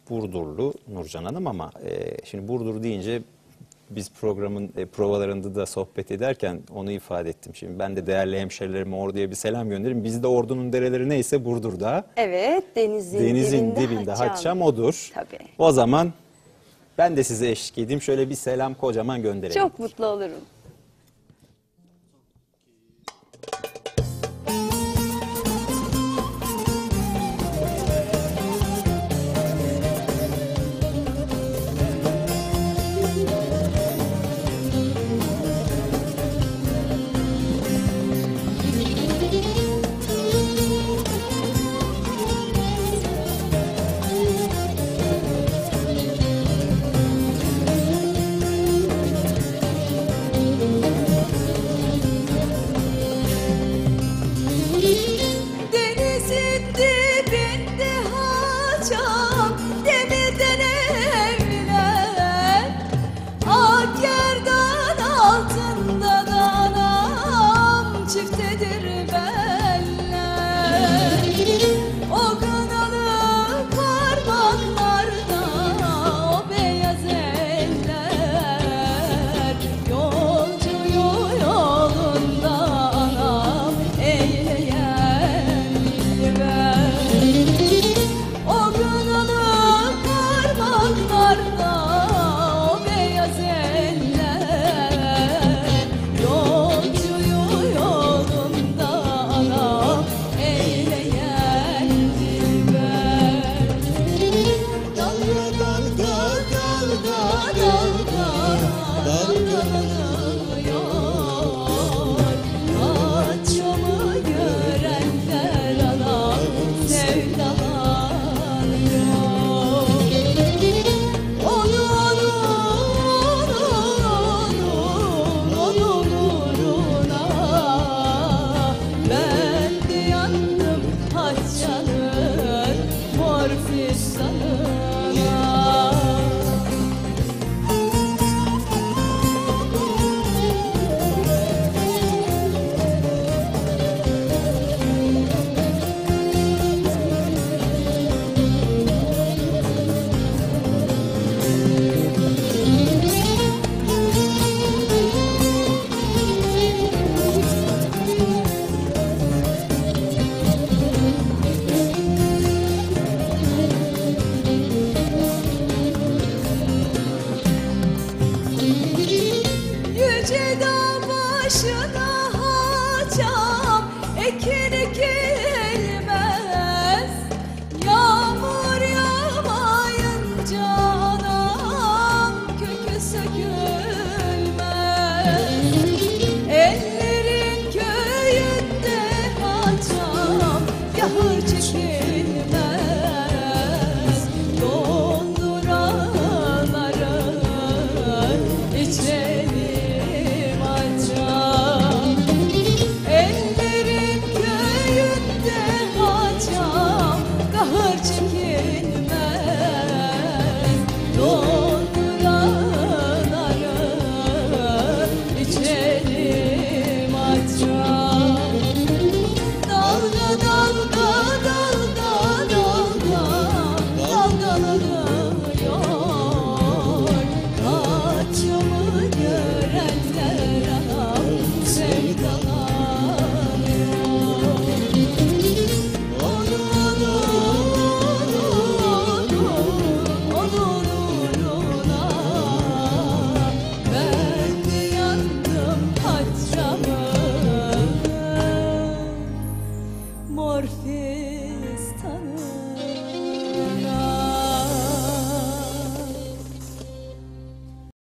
Burdurlu Nurcan Hanım ama şimdi Burdur deyince biz programın provalarında da sohbet ederken onu ifade ettim. Şimdi ben de değerli hemşerilerime Ordu'ya bir selam gönderirim. Bizde Ordu'nun dereleri neyse Burdur'da. Evet, denizin dibinde Haçam odur. Tabii. O zaman ben de size eşlik edeyim. Şöyle bir selam kocaman gönderelim. Çok mutlu olurum. Haçanın mor fistanı